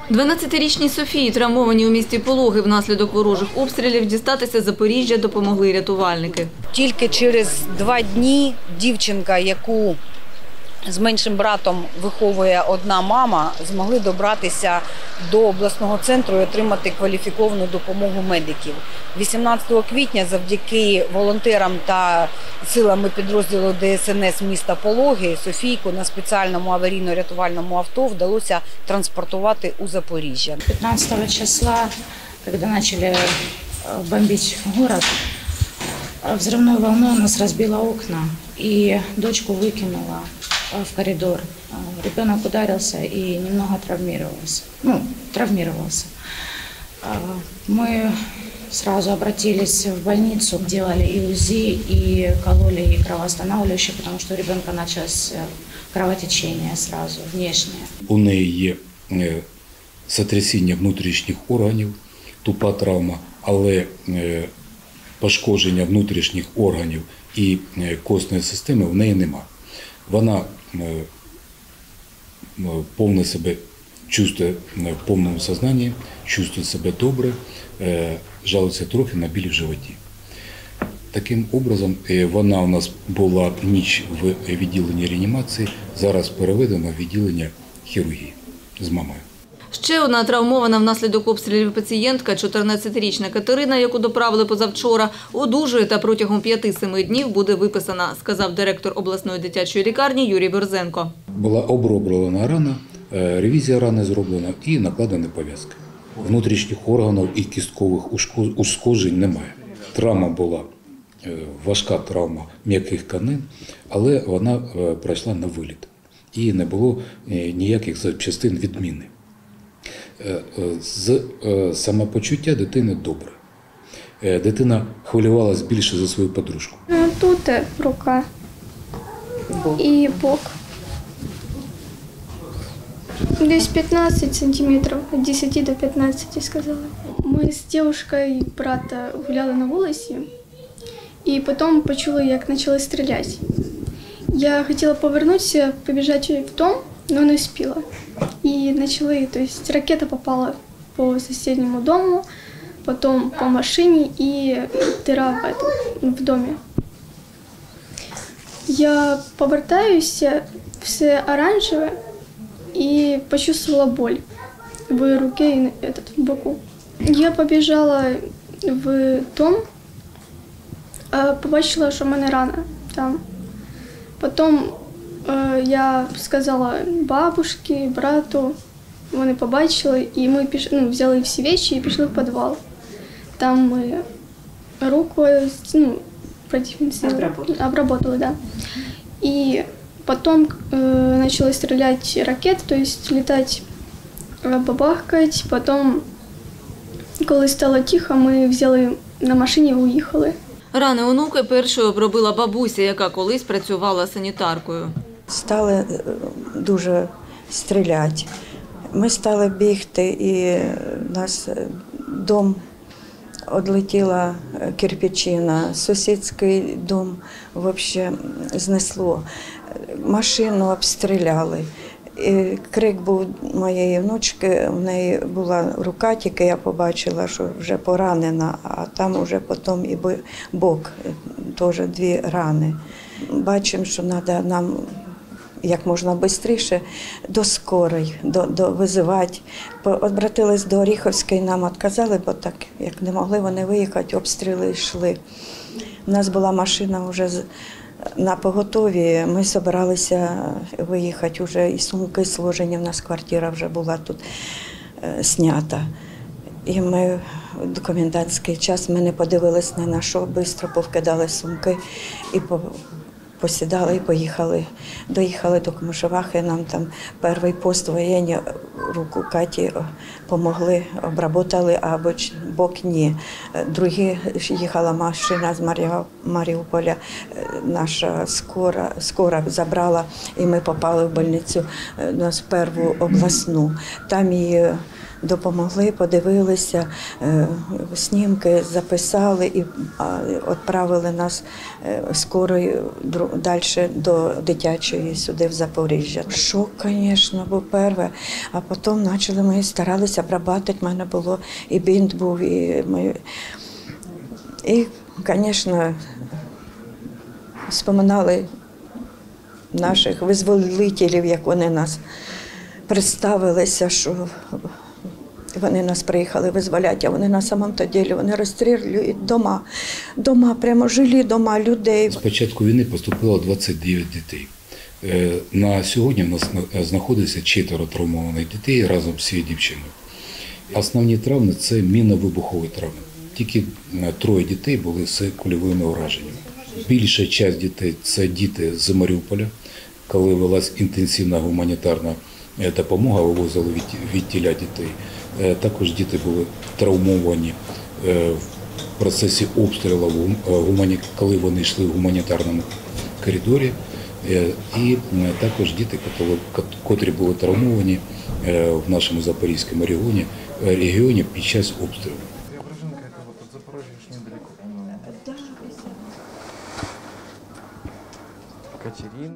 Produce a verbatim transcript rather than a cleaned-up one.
дванадцятирічній Софії, травмованій у місті Пологи внаслідок ворожих обстрілів, дістатися Запоріжжя допомогли рятувальники. Тільки через два дні дівчинка, яку з меншим братом виховує одна мама, змогли добратися до обласного центру і отримати кваліфіковану допомогу медиків. вісімнадцятого квітня завдяки волонтерам та силами підрозділу Д S N S міста Пологи Софійку на спеціальному аварійно-рятувальному авто вдалося транспортувати у Запоріжжя. пятнадцатого числа, когда начали бомбить город, взрывной волной у нас разбило окна и дочку выкинула в коридор. Ребенок ударился и немного травмировался. Ну, травмировался. Мы сразу обратились в больницу, делали и УЗИ, и кололи и кровоостанавливающие, потому что у ребенка началось кровотечение сразу, внешнее. У неї є сотрясіння внутрішніх органів, тупа травма, але пошкодження внутрішніх органів і костної системи в неї нема. Вона повно себе чувствує в повному сознанні, чувствує себе добре, жалується трохи на біль в животі. Таким образом, вона у нас була ніч в відділенні реанімації, зараз переведена в відділення хірургії з мамою. Ще одна травмована внаслідок обстрілів пацієнтка, чотирнадцятирічна Катерина, яку доправили позавчора, одужує та протягом п'яти-семи днів буде виписана, сказав директор обласної дитячої лікарні Юрій Борзенко. Була оброблена рана, ревізія рани зроблена і накладені пов'язки. Внутрішніх органів і кісткових ушкоджень немає. Травма була важка травма м'яких тканин, але вона пройшла на виліт. І не було ніяких запчастин відміни. З самопочуття дитини добре. Дитина хвилювалася більше за свою подружку. Тут рука і бок. Десь пятнадцать сантиметров, от десяти до пятнадцати, сказала. Ми з дівчиною брата гуляли на вулиці, і потім почули, як почали стріляти. Я хотіла повернутися, побіжати в дом, но не успела. И начали, то есть ракета попала по соседнему дому, потом по машине и дыра в, этом, в доме. Я повертаюсь, все оранжевое, и почувствовала боль в руке и этот, в боку. Я побежала в дом, побачила, що в мене рана там. Потім я сказала бабушці, брату, вони побачили, і ми піш... ну, взяли всі речі і пішли в підвал. Там ми руку ну, обработали, да. І потім э, почали стріляти ракети, тобто літати, бабахкати. Потім, коли стало тихо, ми взяли на машині і уїхали. Рани онуки першою обробила бабуся, яка колись працювала санітаркою. Стали дуже стріляти. Ми стали бігти, і у нас дом відлетіла кирпичина, сусідський дом взагалі знесло, машину обстріляли. І крик був моєї внучки, в неї була рука, тільки я побачила, що вже поранена, а там вже потім і бок, теж дві рани. Бачимо, що треба нам як можна швидше до скорої, до, до визивати. Обратились до Оріхівської, нам відказали, бо так, як не могли вони виїхати, обстріли йшли. У нас була машина вже на поготові, ми збиралися виїхати, вже і сумки сложені, в нас квартира вже була тут знята. І ми в комендантський час ми не подивилися ні на що, швидко повкидали сумки і посідали і поїхали. Доїхали до Комишевахи, нам там перший пост воєнні, руку Каті допомогли, обработали, а бок ні. Другі їхала машина з Маріуполя, наша скора, скора забрала, і ми попали в больницю, нас першу обласну. Там її допомогли, подивилися, знімки записали і відправили нас скорою далі до дитячої сюди в Запоріжжя. Шок, звісно, був перше, а потім почали ми старалися обрабатувати. У мене було і бінт був, і ми. І, звісно, споминали наших визволителів, як вони нас представилися, що вони нас приїхали визволяти, а вони на самому то ділі, вони розстрілюють дома, дома, прямо жилі дома людей. З початку війни поступило двадцять дев'ять дітей. На сьогодні в нас знаходиться четверо травмованих дітей разом з цією дівчиною. Основні травми – це мінно-вибухові травми. Тільки троє дітей були з кульовими ураженнями. Більша частина дітей – це діти з Маріуполя, коли велась інтенсивна гуманітарна допомога, вивозили від, від тіля дітей. Також діти були травмовані в процесі обстрілу, коли вони йшли в гуманітарному коридорі. І також діти, котрі були травмовані в нашому Запорізькому регіоні, регіоні під час обстрілу. Преображенка это вот от Запорожья ж недалеко, по-моему. Катерин.